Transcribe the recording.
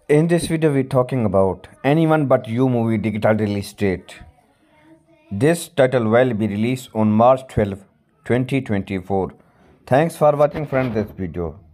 In this video, we're talking about Anyone But You movie digital release date. This title will be released on March 12, 2024. Thanks for watching friends this video.